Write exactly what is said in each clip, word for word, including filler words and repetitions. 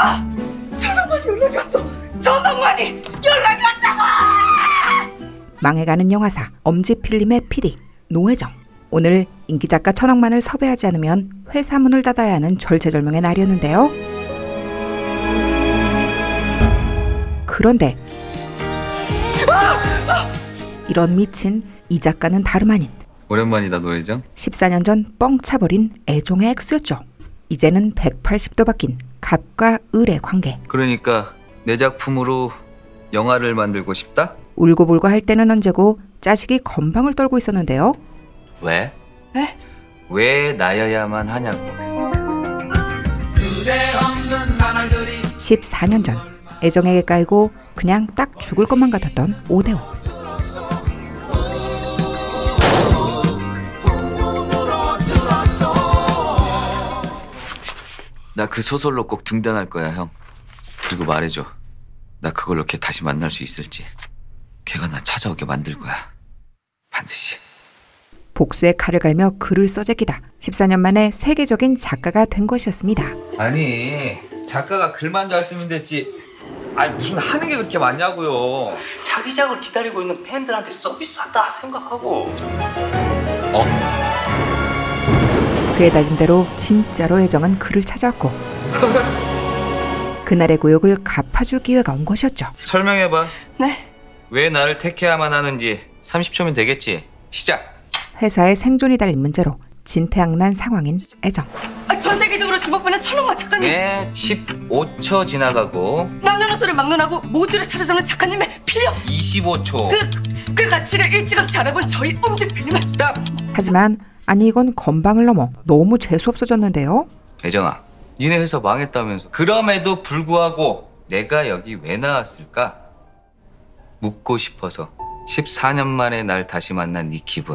엄마! 천억만이 연락이 왔어! 천억만이 연락이 왔다고! 망해가는 영화사 엄지필름의 피디 노혜정. 오늘 인기작가 천억만을 섭외하지 않으면 회사 문을 닫아야 하는 절체절명의 날이었는데요. 그런데 이런 미친 이 작가는 다름 아닌 오랜만이다 노혜정. 십사 년 전 뻥 차버린 애정의 액수였죠. 이제는 백팔십 도 바뀐 갑과 을의 관계. 그러니까 내 작품으로 영화를 만들고 싶다? 울고불고 할 때는 언제고 자식이 건방을 떨고 있었는데요. 왜? 네? 왜 나여야만 하냐고. 십사 년 전 애정에게 까이고 그냥 딱 죽을 것만 같았던 오대오. 나 그 소설로 꼭 등단할 거야 형. 그리고 말해줘. 나 그걸로 걔 다시 만날 수 있을지. 걔가 나 찾아오게 만들 거야. 반드시. 복수의 칼을 갈며 글을 써제끼다 십사 년 만에 세계적인 작가가 된 것이었습니다. 아니 작가가 글만 잘 쓰면 됐지. 아니 무슨 하는 게 그렇게 많냐고요. 자기작을 기다리고 있는 팬들한테 서비스한다 생각하고. 어? 그의 다짐대로 진짜로 애정은 그를 찾아왔고 그날의 고역을 갚아줄 기회가 온 것이었죠. 설명해봐. 네? 왜 나를 택해야만 하는지. 삼십 초면 되겠지. 시작. 회사의 생존이 달린 문제로 진퇴양난 상황인 애정. 아, 전 세계적으로 주목받는 천억만 작가님! 네, 십오 초 지나가고 남녀노소를 막론하고 모두를 사로잡는 작가님의 필력! 이십오 초. 그, 그 가치를 일찌감치 알아본 저희 엄지필름의 스탑! 하지만 아니 이건 건방을 넘어 너무 재수없어졌는데요. 애정아, 니네 회사 망했다면서. 그럼에도 불구하고 내가 여기 왜 나왔을까? 묻고 싶어서. 십사 년 만에 날 다시 만난 네 기분.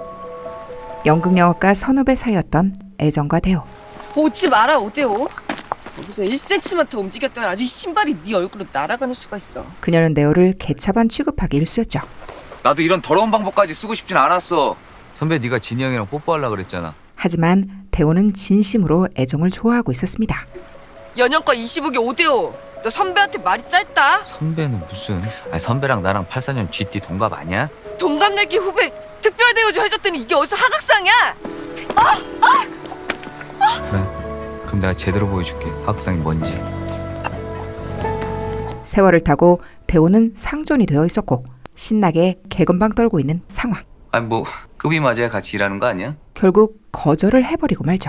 연극영화과 선후배 사이였던 애정과 대호. 오지 마라 오대오. 여기서 일 센티미터만 더 움직였다면 아주 신발이 네 얼굴로 날아가는 수가 있어. 그녀는 대호를 개차반 취급하기 일쑤였죠. 나도 이런 더러운 방법까지 쓰고 싶진 않았어. 선배 네가 진이 형이랑 뽀뽀하려고 그랬잖아. 하지만 대호는 진심으로 애정을 좋아하고 있었습니다. 연영과 이십오 기 오대오. 너 선배한테 말이 짧다. 선배는 무슨. 아니 선배랑 나랑 팔십사 년 쥐띠 동갑 아니야? 동갑내기 후배 특별 대우조 해줬더니 이게 어디서 하극상이야? 아! 아! 그래. 그럼 내가 제대로 보여줄게. 하극상이 뭔지. 세월을 타고 대호는 상존이 되어 있었고 신나게 개건방 떨고 있는 상황. 아니 뭐 급이 맞아야 같이 일하는 거 아니야? 결국 거절을 해버리고 말죠.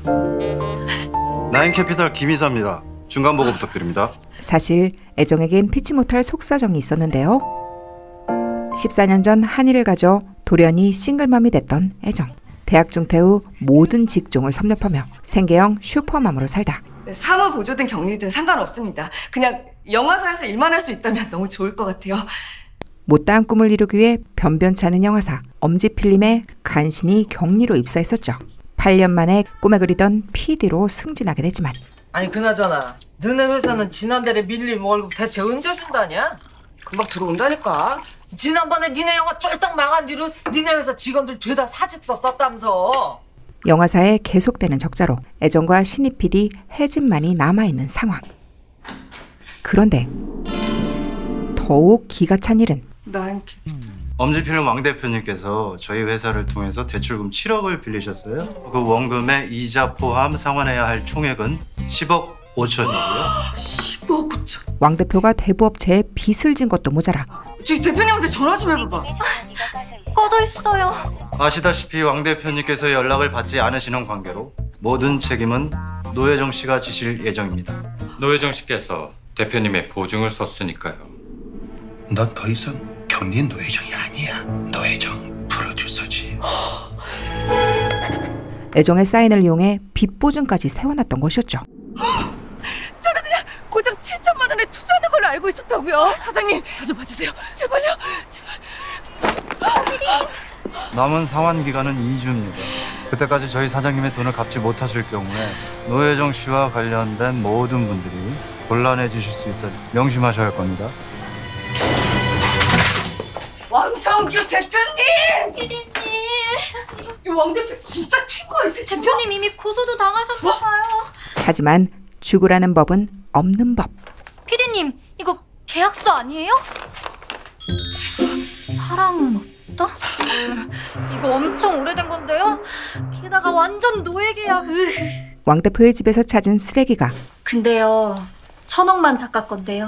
나인캐피탈 김이사입니다. 중간 보고 부탁드립니다. 사실 애정에겐 피치 못할 속사정이 있었는데요. 십사 년 전 한의를 가져 돌연히 싱글맘이 됐던 애정. 대학 중퇴 후 모든 직종을 섭렵하며 생계형 슈퍼맘으로 살다. 사무 보조든 격리든 상관없습니다. 그냥 영화사에서 일만 할 수 있다면 너무 좋을 것 같아요. 못다한 꿈을 이루기 위해 변변치 않은 영화사 엄지필름에 간신히 격리로 입사했었죠. 팔 년 만에 꿈에 그리던 피디로 승진하게 됐지만 아니 그나저나 너네 회사는 지난달에 밀린 월급 대체 언제 준다냐? 금방 들어온다니까. 지난번에 니네 영화 쫄딱 망한 뒤로 니네 회사 직원들 죄다 사직서 썼다면서. 영화사에 계속되는 적자로 애정과 신입 피디 혜진만이 남아있는 상황. 그런데 더욱 기가 찬 일은 나인캐. 엄지필름 왕 대표님께서 저희 회사를 통해서 대출금 칠억을 빌리셨어요. 그 원금에 이자 포함 상환해야 할 총액은 십억 오천이고요. 십억 오천. 왕 대표가 대부업체에 빚을 진 것도 모자라 저기 대표님한테 전화 좀 해봐봐. 꺼져 있어요. 아시다시피 왕 대표님께서 연락을 받지 않으시는 관계로 모든 책임은 노혜정 씨가 지실 예정입니다. 노혜정 씨께서 대표님의 보증을 썼으니까요. 너 더 이상 격리 노혜정이 아니야. 노혜정 프로듀서지. 애정의 사인을 이용해 빚 보증까지 세워놨던 것이었죠. 저는 그냥 고작 칠천만 원에 투자하는 걸로 알고 있었다고요. 사장님, 저 좀 봐주세요. 제발요. 제발. 남은 상환 기간은 이 주입니다. 그때까지 저희 사장님의 돈을 갚지 못하실 경우에 노혜정 씨와 관련된 모든 분들이 곤란해지실 수 있다니 명심하셔야 할 겁니다. 왕성규 대표님! 피디님. 이 왕 대표 진짜 튄 거야, 이 새끼. 대표님 이미 고소도 당하셨나 봐요. 하지만 죽으라는 법은 없는 법. 피디님, 이거 계약서 아니에요? 사랑은 없다? 이거 엄청 오래된 건데요? 게다가 완전 노예 계약. 왕 대표의 집에서 찾은 쓰레기가 근데요, 천억만 작가 건데요.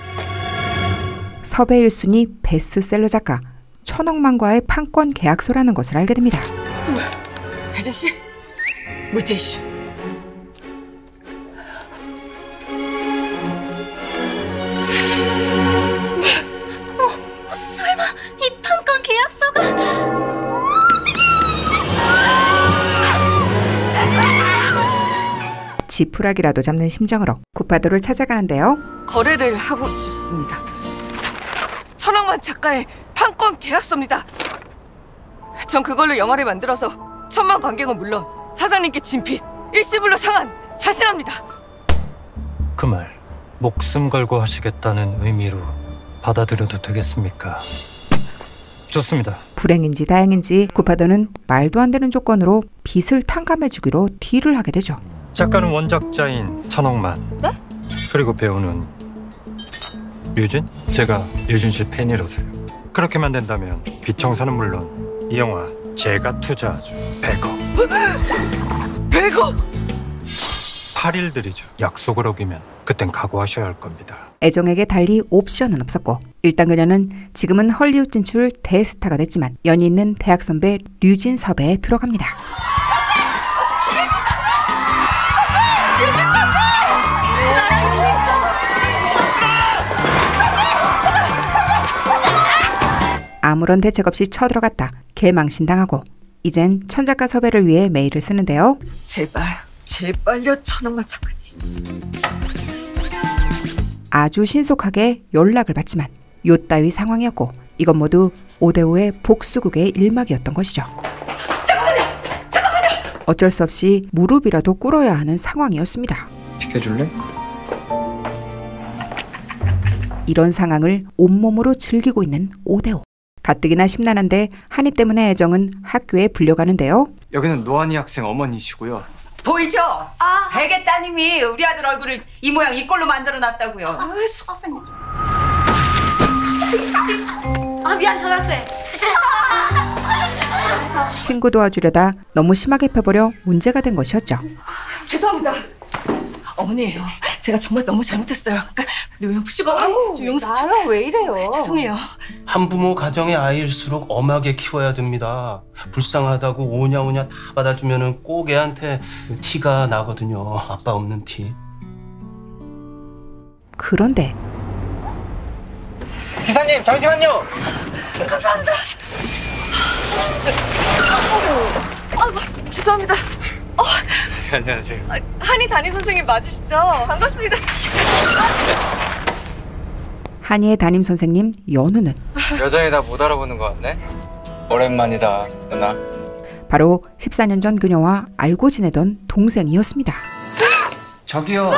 섭외 일 순위 베스트셀러 작가 천억만과의 판권 계약서라는 것을 알게 됩니다. 혜진 씨, 물티슈. 어, 설마 이 판권 계약서가... 지푸라기라도 잡는 심정으로 구파도를 찾아가는데요. 거래를 하고 싶습니다. 천억만 작가의 판권 계약서입니다. 전 그걸로 영화를 만들어서 천만 관객은 물론 사장님께 진핏, 일시불로 상한 자신합니다. 그 말 목숨 걸고 하시겠다는 의미로 받아들여도 되겠습니까? 좋습니다. 불행인지 다행인지 구파도는 말도 안 되는 조건으로 빚을 탕감해주기로 딜을 하게 되죠. 작가는 원작자인 천억만. 네? 그리고 배우는 류진? 제가 류진 씨 팬이라서요. 그렇게만 된다면 빚 청산은 물론 이 영화 제가 투자하죠. 백억. 백억! 팔 일 드리죠. 약속을 어기면 그땐 각오하셔야 할 겁니다. 애정에게 달리 옵션은 없었고 일단 그녀는 지금은 헐리우드 진출 대스타가 됐지만 연이 있는 대학 선배 류진 섭외에 들어갑니다. 아무런 대책 없이 쳐들어갔다 개망신당하고 이젠 천작가 섭외를 위해 메일을 쓰는데요. 제발, 제발요, 천억만 작가님. 아주 신속하게 연락을 받지만 요따위 상황이었고 이건 모두 오대오의 복수극의 일막이었던 것이죠. 잠깐만요! 잠깐만요! 어쩔 수 없이 무릎이라도 꿇어야 하는 상황이었습니다. 비켜줄래? 이런 상황을 온몸으로 즐기고 있는 오대오. 가뜩이나 심란한데 한이 때문에 애정은 학교에 불려가는데요. 여기는 노한이 학생 어머니시고요. 보이죠? 아. 베개 따님이 우리 아들 얼굴을 이 모양 이 꼴로 만들어놨다고요. 아, 수학생이 좀... 아, 미안, 전학생. 친구 도와주려다 너무 심하게 펴버려 문제가 된 것이었죠. 죄송합니다. 어머니, 제가 정말 너무 잘못했어요. 그러니까 왜 푸시고 용서 좀. 나요? 왜 이래요? 죄송해요. 한부모 가정의 아이일수록 엄하게 키워야 됩니다. 불쌍하다고 오냐오냐 다 받아주면은 꼭 애한테 티가 나거든요. 아빠 없는 티. 그런데 기사님 잠시만요. 감사합니다. 저, 저, 아, 죄송합니다. 어, 안녕하세요. 한이 담임 선생님 맞으시죠? 반갑습니다. 한이의 담임 선생님 연우는 여전히 나 못 알아보는 것 같네. 오랜만이다, 누나. 바로 십사 년 전 그녀와 알고 지내던 동생이었습니다. 저기요.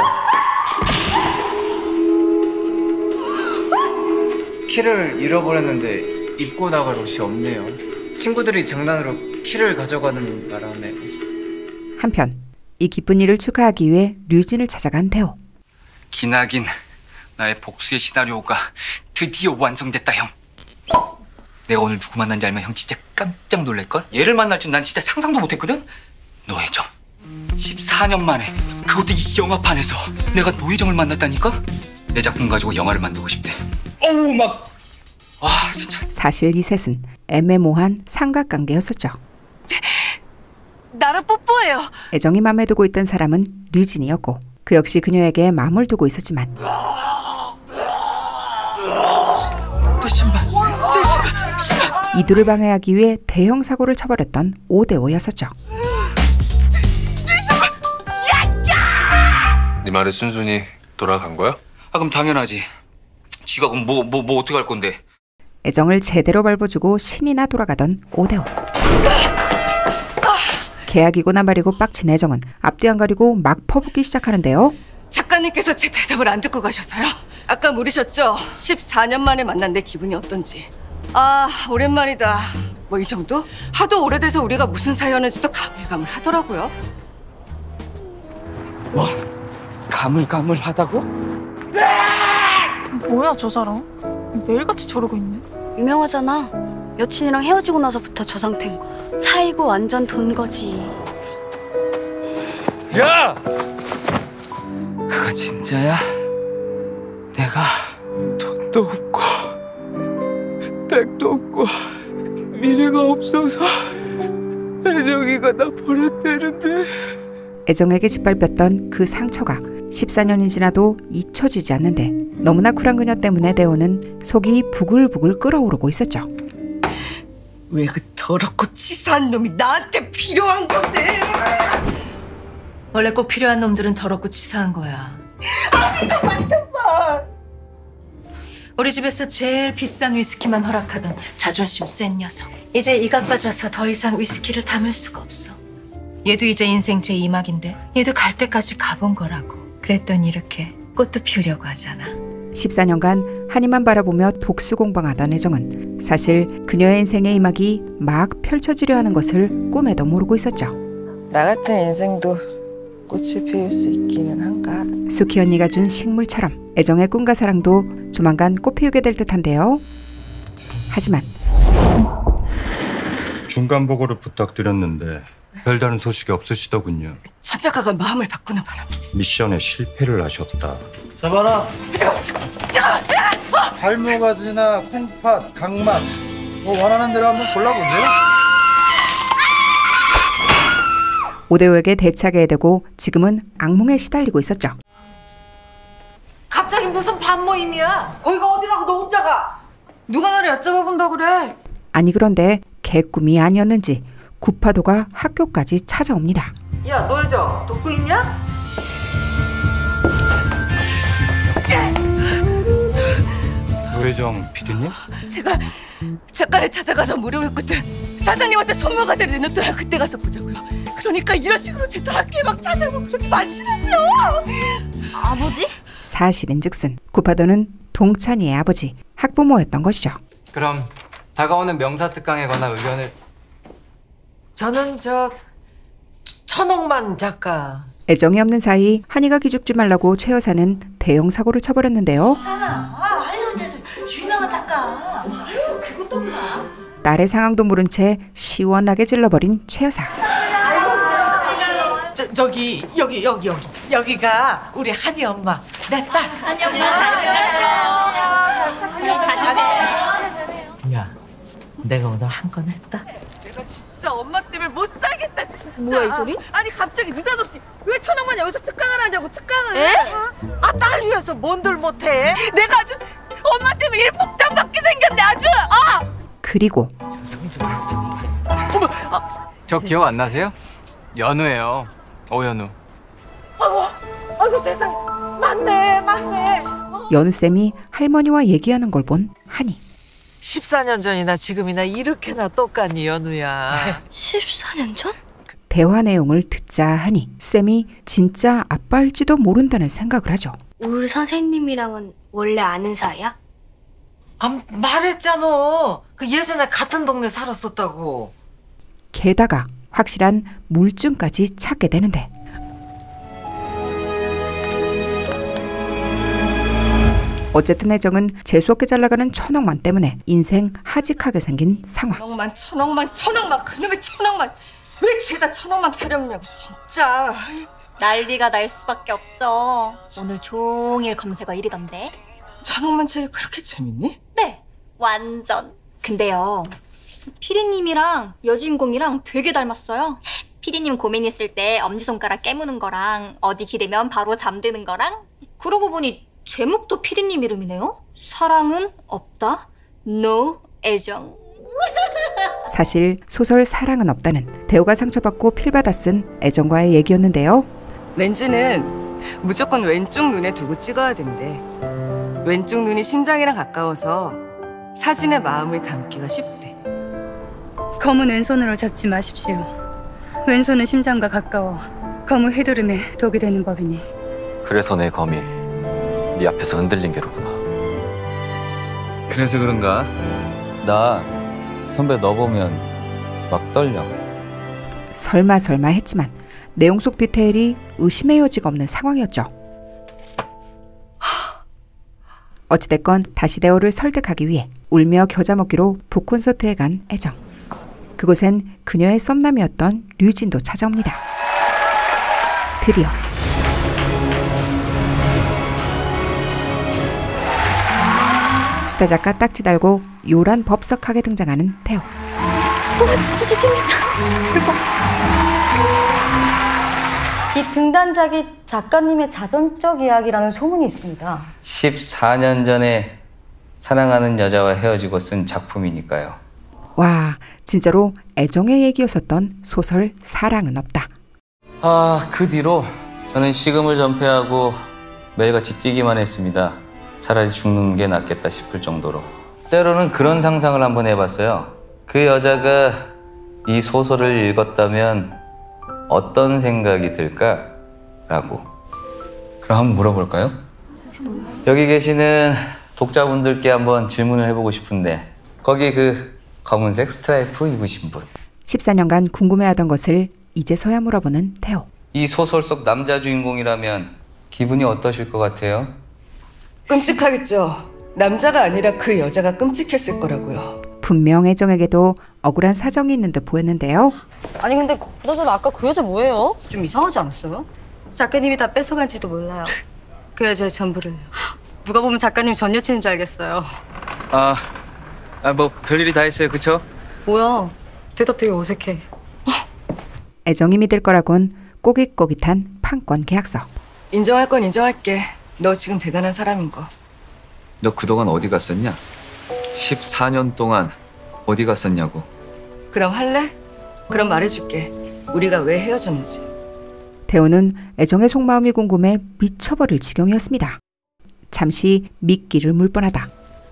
키를 잃어버렸는데 입고 나갈 옷이 없네요. 친구들이 장난으로 키를 가져가는 바람에. 한편 이 기쁜 일을 축하하기 위해 류진을 찾아간 대호. 기나긴 나의 복수의 시나리오가 드디어 완성됐다, 형. 내가 오늘 누구 만난지 알면 형 진짜 깜짝 놀랄걸? 얘를 만날 줄 난 진짜 상상도 못했거든? 노혜정. 십사 년 만에, 그것도 이 영화판에서 내가 노혜정을 만났다니까? 내 작품 가지고 영화를 만들고 싶대. 어우, 막, 와, 진짜. 사실 이 셋은 애매모호한 삼각관계였었죠. 나랑 뽀뽀해요. 애정이 맘에 두고 있던 사람은 류진이었고 그 역시 그녀에게 마음을 두고 있었지만 내 신발, 내 신발, 신발. 이들을 방해하기 위해 대형 사고를 쳐버렸던 오대오였었죠. 네 말에 순순히 돌아간 거야? 아, 그럼 당연하지. 지가 그럼 뭐, 뭐, 뭐 어떻게 할 건데? 애정을 제대로 밟아주고 신이 나 돌아가던 오대오. 계약이고 나발이고 빡친 애정은 앞뒤 안 가리고 막 퍼붓기 시작하는데요. 작가님께서 제 대답을 안 듣고 가셔서요. 아까 물으셨죠? 십사 년 만에 만난 내 기분이 어떤지. 아, 오랜만이다. 뭐 이 정도? 하도 오래돼서 우리가 무슨 사이였는지도 가물가물 하더라고요. 뭐? 가물가물하다고? 뭐야 저 사람? 매일같이 저러고 있네. 유명하잖아. 여친이랑 헤어지고 나서부터 저 상태인 거. 차이고 완전 돈 거지. 야! 그거 진짜야? 내가 돈도 없고 백도 없고 미래가 없어서 애정이가 나 버렸대는데. 애정에게 짓밟혔던 그 상처가 십사 년이 지나도 잊혀지지 않는데 너무나 쿨한 그녀 때문에 대호는 속이 부글부글 끓어오르고 있었죠. 왜 그 더럽고 치사한 놈이 나한테 필요한 건데? 원래 꼭 필요한 놈들은 더럽고 치사한 거야. 아직도 맡겼어. 우리 집에서 제일 비싼 위스키만 허락하던 자존심 센 녀석. 이제 이가 빠져서 더 이상 위스키를 담을 수가 없어. 얘도 이제 인생 제이 막인데 얘도 갈 때까지 가본 거라고. 그랬더니 이렇게 꽃도 피우려고 하잖아. 십사 년간 한이만 바라보며 독수공방하던 애정은 사실 그녀의 인생의 이막이 막 펼쳐지려 하는 것을 꿈에도 모르고 있었죠. 나 같은 인생도 꽃이 피울 수 있기는 한가? 수키 언니가 준 식물처럼 애정의 꿈과 사랑도 조만간 꽃피우게 될 듯한데요. 하지만 중간 보고를 부탁드렸는데 별다른 소식이 없으시더군요. 천 작가가 마음을 바꾸는 바람에 미션에 실패를 하셨다. 잡아라. 잠깐만, 잠깐만, 잠깐만. 달모가지나 콩팥, 강맛 뭐 원하는 대로 한번 골라보세요. 오대호에게 대차게 되고 지금은 악몽에 시달리고 있었죠. 갑자기 무슨 반 모임이야? 거기가 어디라고 너 혼자 가? 누가 나를 얕잡아본다 그래? 아니 그런데 개꿈이 아니었는지 구파도가 학교까지 찾아옵니다. 야, 너 여자 돕고 있냐? 노혜정 피디님? 제가 작가를 찾아가서 무릎을 꿇든 사장님한테 손모가지를 내놓더라. 그때 가서 보자고요. 그러니까 이런 식으로 제 학교에 막 찾아오고 그러지 마시라고요. 아버지? 사실인즉슨 구파도는 동찬이의 아버지, 학부모였던 것이죠. 그럼 다가오는 명사특강에 관한 의견을. 저는 저 천옥만 작가. 애정이 없는 사이 한이가 기죽지 말라고 최 여사는 대형 사고를 쳐버렸는데요. 있잖아. 아, 할리우드에서 유명한 작가. 그것도 몰라. 딸의 상황도 모른 채 시원하게 질러버린 최 여사. 저, 저기 여기 여기 여기 여기가 우리 한이 엄마 내 딸. 한이 엄마 잘 자주 야, 내가 오늘 한 건 했다. 내가 진짜 엄마 때문에 못 살겠다 진짜. 뭐야, 이 소리? 아니 갑자기 느닷없이 왜 천억만 여기서 특강을 하냐고. 특강을. 에? 어? 아, 딸 위해서 뭔들 못해? 내가 아주 엄마 때문에 일폭탄 맞게 생겼네 아주. 아! 그리고 성지 말자. 어머, 아, 저 기억 안 나세요? 연우예요. 오연우. 아이고, 아이고 세상에. 맞네, 맞네. 연우쌤이 할머니와 얘기하는 걸 본 한이. 십사 년 전이나 지금이나 이렇게나 똑같니, 연우야. 십사 년 전? 대화 내용을 듣자 하니 쌤이 진짜 아빠일지도 모른다는 생각을 하죠. 우리 선생님이랑은 원래 아는 사이야? 아, 말했잖아. 그 예전에 같은 동네 살았었다고. 게다가 확실한 물증까지 찾게 되는데 어쨌든 애정은 재수없게 잘나가는 천억만 때문에 인생 하직하게 생긴 상황. 천억만 천억만 천억만 그놈의 천억만 왜 죄다 천억만 타령냐고 진짜. 난리가 날 수밖에 없죠. 오늘 종일 검색어 일 위던데. 천억만 책이 그렇게 재밌니? 네, 완전. 근데요, 피디님이랑 여주인공이랑 되게 닮았어요. 피디님 고민 있을 때 엄지손가락 깨무는 거랑 어디 기대면 바로 잠드는 거랑. 그러고 보니 제목도 피디님 이름이네요. 사랑은 없다. No 애정. 사실 소설 사랑은 없다는 대호가 상처받고 필받아 쓴 애정과의 얘기였는데요. 렌즈는 무조건 왼쪽 눈에 두고 찍어야 된대. 왼쪽 눈이 심장이랑 가까워서 사진에 마음을 담기가 쉽대. 검은 왼손으로 잡지 마십시오. 왼손은 심장과 가까워 검의 휘두름에 독이 되는 법이니. 그래서 내 검이 네 앞에서 흔들린 게로구나. 그래서 그런가? 나 선배 너 보면 막 떨려. 설마 설마 했지만 내용 속 디테일이 의심의 여지가 없는 상황이었죠. 어찌됐건 다시 대호를 설득하기 위해 울며 겨자 먹기로 북콘서트에 간 애정. 그곳엔 그녀의 썸남이었던 류진도 찾아옵니다. 드디어 스타 작가 딱지 달고 요란 법석하게 등장하는 태호. 와 진짜 잘생겼다. 대박. 이 등단작이 작가님의 자전적 이야기라는 소문이 있습니다. 십사 년 전에 사랑하는 여자와 헤어지고 쓴 작품이니까요. 와, 진짜로 애정의 얘기였었던 소설 사랑은 없다. 아, 그 뒤로 저는 식음을 전폐하고 매일같이 뛰기만 했습니다. 차라리 죽는 게 낫겠다 싶을 정도로. 때로는 그런 상상을 한번 해봤어요. 그 여자가 이 소설을 읽었다면 어떤 생각이 들까라고. 그럼 한번 물어볼까요? 여기 계시는 독자분들께 한번 질문을 해보고 싶은데, 거기 그 검은색 스트라이프 입으신 분, 십사 년간 궁금해하던 것을 이제서야 물어보는 태호. 이 소설 속 남자 주인공이라면 기분이 어떠실 것 같아요? 끔찍하겠죠. 남자가 아니라 그 여자가 끔찍했을 거라고요. 분명 애정에게도 억울한 사정이 있는 듯 보였는데요. 아니 근데 그나저나 아까 그 여자 뭐예요? 좀 이상하지 않았어요? 작가님이 다 뺏어간지도 몰라요. 그 여자의 전부를. 누가 보면 작가님 전 여친인 줄 알겠어요. 아, 아 뭐 별일이 다 있어요, 그쵸? 뭐야? 대답 되게 어색해. 애정이 믿을 거라곤 꼬깃꼬깃한 판권 계약서. 인정할 건 인정할게. 너 지금 대단한 사람인 거. 너 그동안 어디 갔었냐? 십사 년 동안 어디 갔었냐고. 그럼 할래? 그럼 말해줄게. 우리가 왜 헤어졌는지. 태호는 애정의 속마음이 궁금해 미쳐버릴 지경이었습니다. 잠시 미끼를 물 뻔하다.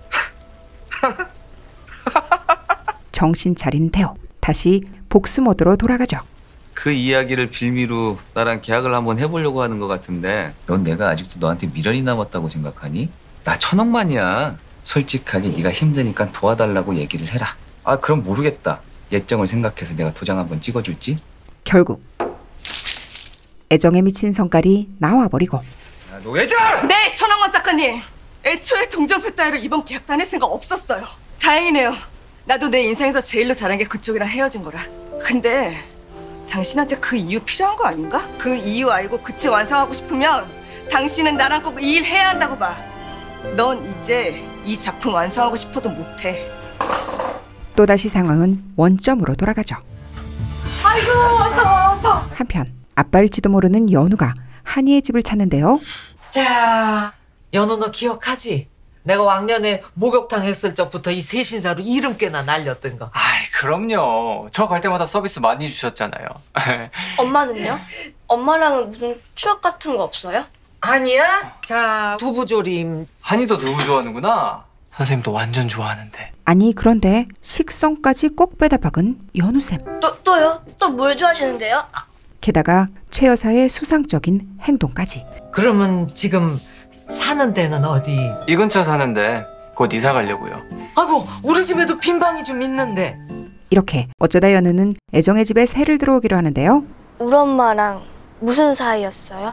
정신 차린 태호. 다시 복수 모드로 돌아가죠. 그 이야기를 빌미로 나랑 계약을 한번 해보려고 하는 것 같은데, 넌 내가 아직도 너한테 미련이 남았다고 생각하니? 나 천억만이야. 솔직하게 네가 힘드니까 도와달라고 얘기를 해라. 아, 그럼 모르겠다. 예정을 생각해서 내가 도장 한번 찍어줄지? 결국 애정에 미친 성깔이 나와버리고. 야, 노예정! 네, 천왕원 작가님. 애초에 동전표 따위로 이번 계약 다닐 생각 없었어요. 다행이네요. 나도 내 인생에서 제일로 잘한 게 그쪽이랑 헤어진 거라. 근데 당신한테 그 이유 필요한 거 아닌가? 그 이유 알고 그치 완성하고 싶으면 당신은 나랑 꼭 이 일 해야 한다고 봐. 넌 이제 이 작품 완성하고 싶어도 못해. 또다시 상황은 원점으로 돌아가죠. 아이고 어서 어서. 한편 아빠일지도 모르는 연우가 한이의 집을 찾는데요. 자, 연우 너 기억하지? 내가 왕년에 목욕탕 했을 적부터 이 새신사로 이름 꽤나 날렸던 거. 아이, 그럼요. 저 갈 때마다 서비스 많이 주셨잖아요. 엄마는요? 엄마랑은 무슨 추억 같은 거 없어요? 아니야? 자, 두부조림. 한이도 누구 좋아하는구나. 선생님도 완전 좋아하는데. 아니 그런데 식성까지 꼭 빼다 박은 연우쌤. 또, 또요? 또 뭘 좋아하시는데요? 게다가 최 여사의 수상적인 행동까지. 그러면 지금 사는 데는 어디? 이 근처 사는데 곧 이사 가려고요. 아이고, 우리 집에도 빈 방이 좀 있는데. 이렇게 어쩌다 연우는 애정의 집에 새를 들어오기로 하는데요. 우리 엄마랑 무슨 사이였어요?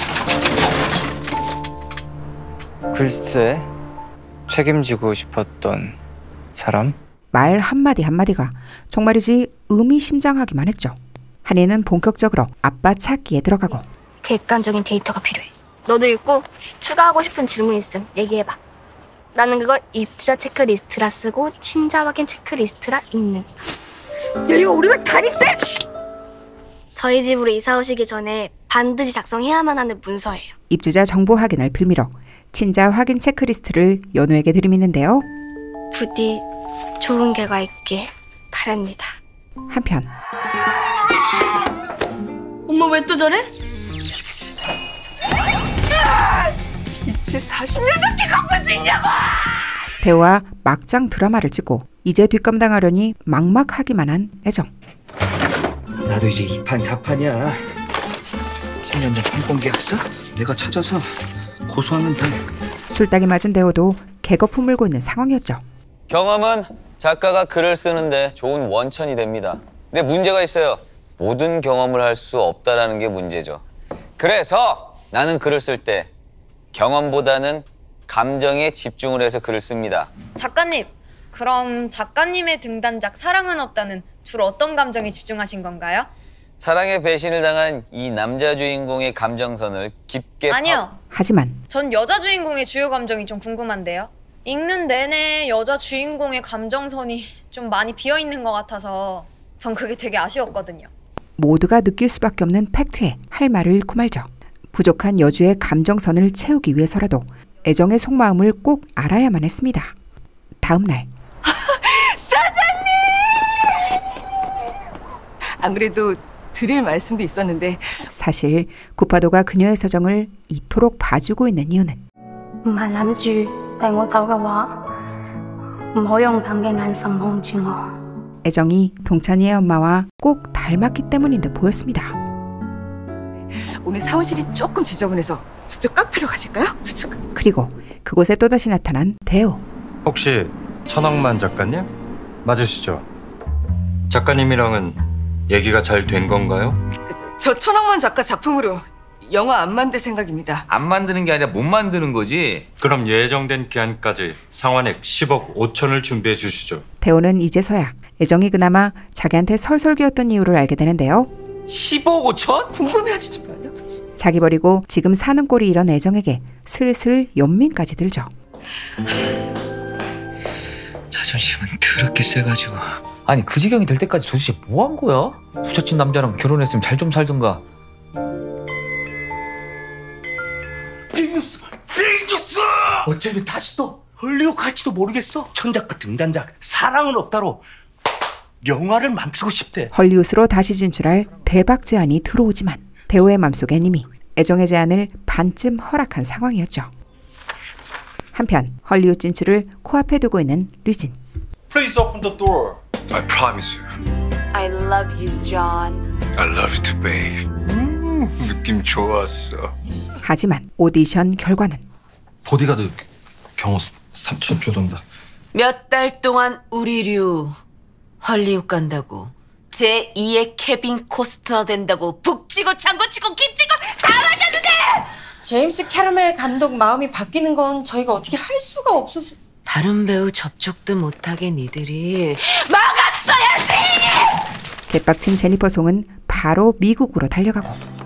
글쎄, 책임지고 싶었던 사람? 말 한마디 한마디가 정말이지 의미심장하기만 했죠. 한이는 본격적으로 아빠 찾기에 들어가고. 객관적인 데이터가 필요해. 너도 읽고 추가하고 싶은 질문 있음 얘기해봐. 나는 그걸 입주자 체크리스트라 쓰고 친자 확인 체크리스트라 읽는다. 야, 이거 우리말 담임쌤! 저희 집으로 이사 오시기 전에 반드시 작성해야만 하는 문서예요. 입주자 정보 확인을 빌미로 친자 확인 체크리스트를 연우에게 들이미는데요. 부디 좋은 결과 있길 바랍니다. 한편 엄마 왜 또 저래? 이제 사십 년 넘게 갚을 수 있냐고! 태호와 막장 드라마를 찍고 이제 뒷감당하려니 막막하기만 한 애정. 나도 이제 이판사판이야. 십 년 전 판공계약서? 내가 찾아서 고소하면 돼. 술딱이 맞은 태호도 개거품 물고 있는 상황이었죠. 경험은 작가가 글을 쓰는데 좋은 원천이 됩니다. 근데 문제가 있어요. 모든 경험을 할 수 없다라는 게 문제죠. 그래서 나는 글을 쓸 때 경험보다는 감정에 집중을 해서 글을 씁니다. 작가님, 그럼 작가님의 등단작 사랑은 없다는 주로 어떤 감정에 집중하신 건가요? 사랑의 배신을 당한 이 남자 주인공의 감정선을 깊게 아니요. 하지만 전 여자 주인공의 주요 감정이 좀 궁금한데요. 읽는 내내 여자 주인공의 감정선이 좀 많이 비어있는 것 같아서 전 그게 되게 아쉬웠거든요. 모두가 느낄 수밖에 없는 팩트에 할 말을 잃고 말죠. 부족한 여주의 감정선을 채우기 위해서라도 애정의 속마음을 꼭 알아야만 했습니다. 다음 날 사장님! 안 그래도 드릴 말씀도 있었는데 사실 구파도가 그녀의 사정을 이토록 봐주고 있는 이유는 唔係諗住帶我走嘅話，唔好用咁嘅眼神望住我。 애정이 동찬이의 엄마와 꼭 닮았기 때문인 듯 보였습니다. 오늘 사무실이 조금 지저분해서 저쪽 카페로 가실까요? 저쪽. 그리고 그곳에 또다시 나타난 대호. 혹시 천억만 작가님? 맞으시죠? 작가님이랑은 얘기가 잘 된 건가요? 저 천억만 작가 작품으로 영화 안 만들 생각입니다. 안 만드는 게 아니라 못 만드는 거지. 그럼 예정된 기한까지 상환액 십억 오천을 준비해 주시죠. 대호는 이제서야 애정이 그나마 자기한테 설설기였던 이유를 알게 되는데요. 십억 오천? 궁금해하지 좀 말려. 자기 버리고 지금 사는 꼴이 이런 애정에게 슬슬 연민까지 들죠. 자존심은 더럽게 세가지고. 아니 그 지경이 될 때까지 도대체 뭐 한 거야? 부잣집 남자랑 결혼했으면 잘 좀 살든가. 빅뉴스! 빅뉴스! 어차피 다시 또 헐리우드 갈지도 모르겠어. 천작가 등단작 사랑은 없다로 영화를 만들고 싶대. 헐리우드로 다시 진출할 대박 제안이 들어오지만 대호의 맘속엔 이미 애정의 제안을 반쯤 허락한 상황이었죠. 한편 헐리우드 진출을 코앞에 두고 있는 류진. Please open the door. I promise you. I love you, John. I love you too, babe. 음, 느낌 좋았어. 하지만 오디션 결과는 보디가드 경호 삼천 조던다. 몇 달 동안 우리 류 헐리우드 간다고 제이의 케빈 코스트너 된다고 북치고 장구치고 김치고 다 마셨는데 제임스 캐러멜 감독 마음이 바뀌는 건 저희가 어떻게 할 수가 없어서. 다른 배우 접촉도 못하게 니들이 막았어야지. 개빡친 제니퍼 송은 바로 미국으로 달려가고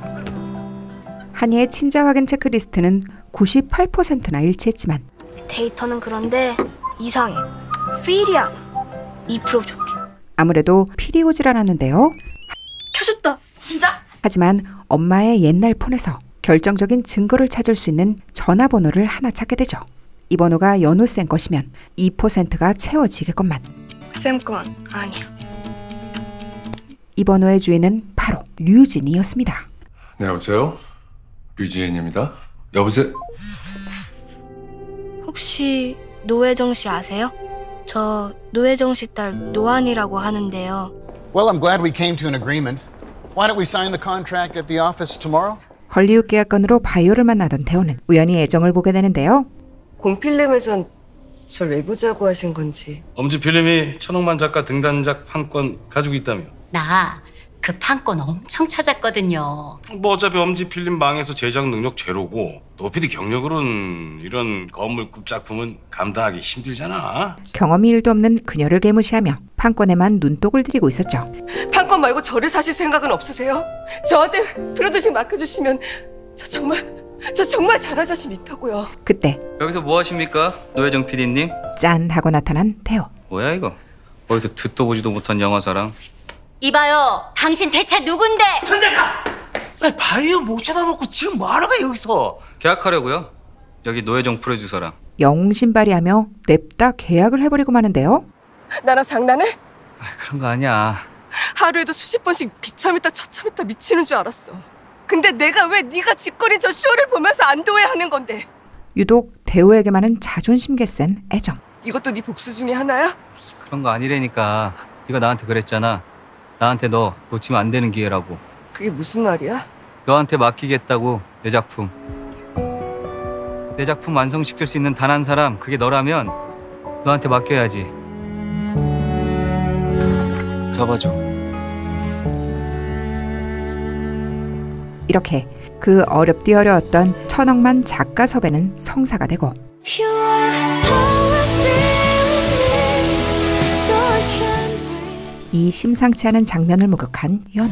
한이의 친자 확인 체크리스트는 구십팔 퍼센트나 일치했지만 데이터는 그런데 이상해. 필이야. 이 퍼센트 줄게. 아무래도 필이 오질 않았는데요. 켜졌다. 진짜? 하지만 엄마의 옛날 폰에서 결정적인 증거를 찾을 수 있는 전화번호를 하나 찾게 되죠. 이 번호가 연우쌤 것이면 이 퍼센트가 채워지겠건만. 쌤 건 아니야. 이 번호의 주인은 바로 류진이었습니다. 네, 여보세요? 류지은입니다. 여보세요? 혹시 노혜정 씨 아세요? 저 노혜정 씨 딸 노안이라고 하는데요. Well, I'm glad we came to an agreement. Why don't we sign the contract at the office tomorrow? 헐리우드 계약건으로 바이오를 만나던 태호는 우연히 애정을 보게 되는데요. 공필름에선 절 왜 보자고 하신 건지. 엄지필름이 천억만 작가 등단작 판권 가지고 있다며. 나 그 판권 엄청 찾았거든요. 뭐 어차피 엄지필름 망해서 제작 능력 제로고 노피디 경력으로는 이런 건물급 작품은 감당하기 힘들잖아. 경험이 일도 없는 그녀를 개무시하며 판권에만 눈독을 들이고 있었죠. 판권 말고 저를 사실 생각은 없으세요? 저한테 프로듀싱 맡겨주시면 저 정말 저 정말 잘할 자신 있다고요. 그때 여기서 뭐 하십니까? 노혜정 피디님? 짠 하고 나타난 태호. 뭐야 이거? 어디서 듣도 보지도 못한 영화사랑. 이봐요, 당신 대체 누군데? 천재가! 아니, 바이오 모셔다 놓고 지금 뭐하는 거야 여기서? 계약하려고요. 여기 노혜정 프로듀서랑. 영웅신발이하며 냅다 계약을 해버리고 마는데요. 나랑 장난해? 아, 그런 거 아니야. 하루에도 수십 번씩 비참했다 처참했다 미치는 줄 알았어. 근데 내가 왜 네가 짓거린 저 쇼를 보면서 안도해하는 건데. 유독 대호에게만은 자존심계 센 애정. 이것도 네 복수 중에 하나야? 그런 거 아니라니까. 네가 나한테 그랬잖아. 나한테 너 놓치면 안 되는 기회라고. 그게 무슨 말이야? 너한테 맡기겠다고, 내 작품. 내 작품 완성시킬 수 있는 단 한 사람, 그게 너라면 너한테 맡겨야지. 잡아줘. 이렇게 그 어렵디 어려웠던 천억만 작가 섭외는 성사가 되고 이 심상치 않은 장면을 목격한 연우.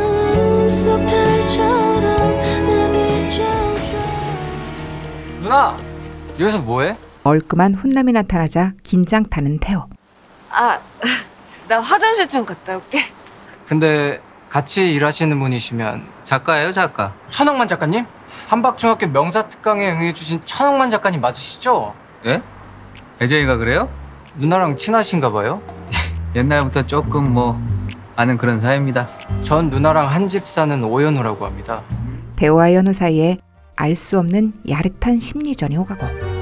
누나! 여기서 뭐해? 얼끔한 훈남이 나타나자 긴장 타는 태호. 아, 나 화장실 좀 갔다 올게. 근데 같이 일하시는 분이시면 작가예요, 작가. 천억만 작가님? 한박중학교 명사특강에 응해주신 천억만 작가님 맞으시죠? 예? 애정이가 그래요? 누나랑 친하신가 봐요? 옛날부터 조금 뭐 아는 그런 사이입니다. 전 누나랑 한 집 사는 오연우라고 합니다. 태호와 연우 사이에 알 수 없는 야릇한 심리전이 오가고.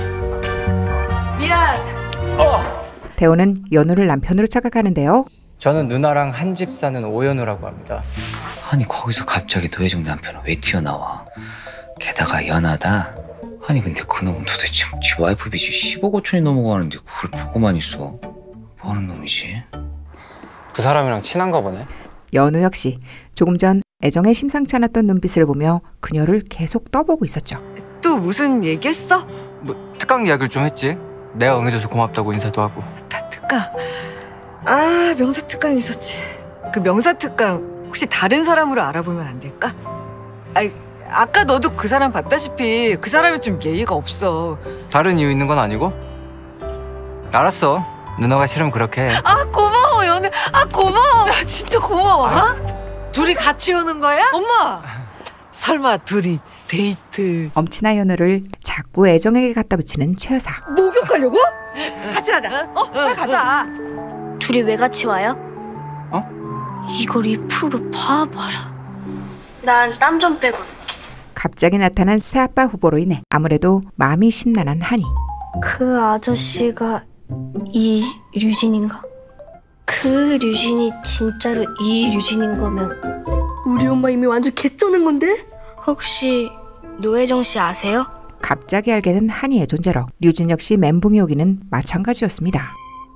미안. 어! 태호는 연우를 남편으로 착각하는데요. 저는 누나랑 한 집 사는 오연우라고 합니다. 아니 거기서 갑자기 노혜정 남편은 왜 튀어나와? 게다가 연하다. 아니 근데 그놈은 도대체 지 와이프 빚이 십억 오천이 넘어가는데 그걸 보고만 있어. 뭐 하는 놈이지? 그 사람이랑 친한가 보네. 연우 역시 조금 전 애정에 심상치 않았던 눈빛을 보며 그녀를 계속 떠보고 있었죠. 또 무슨 얘기했어? 뭐 특강 이야기를 좀 했지. 내가 응해줘서 고맙다고 인사도 하고. 다 특강. 아, 명사 특강 있었지. 그 명사 특강 혹시 다른 사람으로 알아보면 안 될까? 아이, 아까 너도 그 사람 봤다시피 그 사람이 좀 예의가 없어. 다른 이유 있는 건 아니고? 알았어. 누나가 싫으면 그렇게 해. 아, 고마워, 연우. 아, 고마워. 야, 진짜 고마워. 어? 둘이 같이 오는 거야? 엄마. 설마 둘이 데이트? 엄친아 연우를 자꾸 애정에게 갖다 붙이는 최 여사. 목욕하려고? 같이 가자. 어? 빨리 가자. 둘이 왜 같이 와요? 어? 이걸 이 프로로 봐봐라. 난 땀 좀 빼고 올게. 갑자기 나타난 새아빠 후보로 인해 아무래도 마음이 심란한 한이. 그 아저씨가 이 류진인가? 그 류진이 진짜로 이 류진인 거면 우리 엄마 이미 완전 개쩌는 건데? 혹시 노혜정 씨 아세요? 갑자기 알게 된 한이의 존재로 류진 역시 멘붕이 오기는 마찬가지였습니다.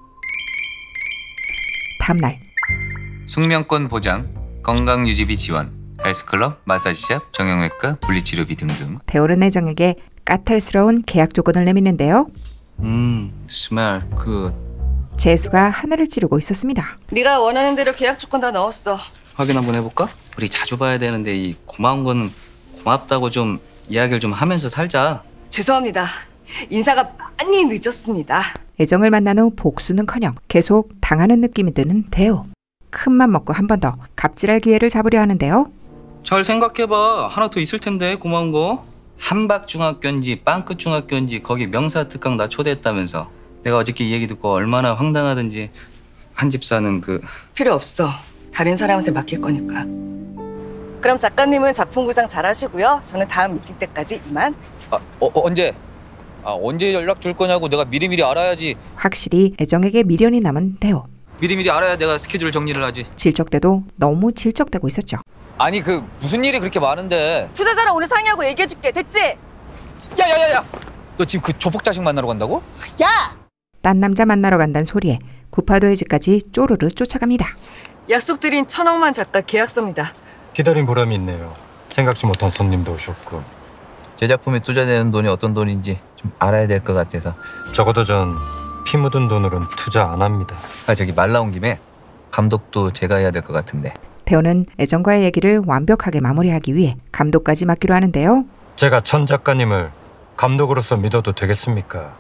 다음날 숙면권 보장, 건강유지비 지원, 헬스클럽, 마사지샵, 정형외과, 물리치료비 등등. 태호는 애정에게 까탈스러운 계약 조건을 내미는데요. 음, 스멜 굿. 재수가 하늘을 찌르고 있었습니다. 네가 원하는 대로 계약 조건 다 넣었어. 확인 한번 해볼까? 우리 자주 봐야 되는데 이 고마운 거는 고맙다고 좀 이야기를 좀 하면서 살자. 죄송합니다. 인사가 많이 늦었습니다. 애정을 만난 후 복수는커녕 계속 당하는 느낌이 드는 태호. 큰맘 먹고 한 번 더 갑질할 기회를 잡으려 하는데요. 잘 생각해봐. 하나 더 있을 텐데 고마운 거. 한박중학교인지 빵끝중학교인지 거기 명사특강 나 초대했다면서. 내가 어저께 이 얘기 듣고 얼마나 황당하든지. 한 집 사는 그... 필요 없어. 다른 사람한테 맡길 거니까. 그럼 작가님은 작품 구상 잘하시고요. 저는 다음 미팅 때까지 이만. 아, 어, 어, 언제? 아, 언제 연락 줄 거냐고 내가 미리미리 알아야지. 확실히 애정에게 미련이 남은 태호. 미리미리 알아야 내가 스케줄 정리를 하지. 질적대도 너무 질적대고 있었죠. 아니 그 무슨 일이 그렇게 많은데. 투자자랑 오늘 상의하고 얘기해줄게. 됐지? 야야야야! 너 지금 그 조폭 자식 만나러 간다고? 야! 딴 남자 만나러 간다는 소리에 구파도의 집까지 쪼르르 쫓아갑니다. 약속드린 천억만 작가 계약서입니다. 기다린 보람이 있네요. 생각지 못한 손님도 오셨고. 제 작품에 투자되는 돈이 어떤 돈인지 좀 알아야 될 것 같아서. 적어도 전 피 묻은 돈으로는 투자 안 합니다. 아 저기 말 나온 김에 감독도 제가 해야 될 것 같은데. 태호는 애정과의 얘기를 완벽하게 마무리하기 위해 감독까지 맡기로 하는데요. 제가 천 작가님을 감독으로서 믿어도 되겠습니까?